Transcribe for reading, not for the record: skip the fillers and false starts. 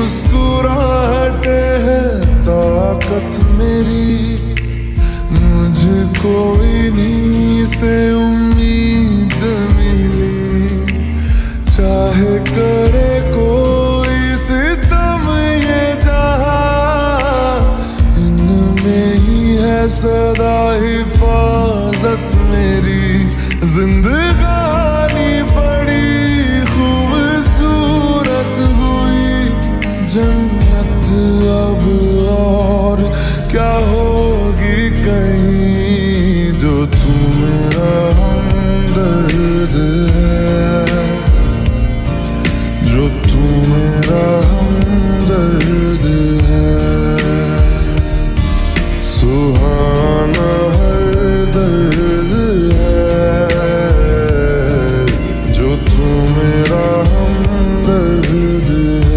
मुस्कुराहटे है ताकत मेरी, मुझे कोई नहीं से उम्मीद मिली। चाहे करे कोई सितम ये जहां, इनमें ही है सदा हिफाजत मेरी। जिंदगानी बड़ी खूबसूरत हुई, जन्नत अब और क्या होगी कहीं, जो तू मेरा हमदर्द है, जो तू मेरा हमदर्द है। सुहाना हर दर्द है, जो तू मेरा हमदर्द है।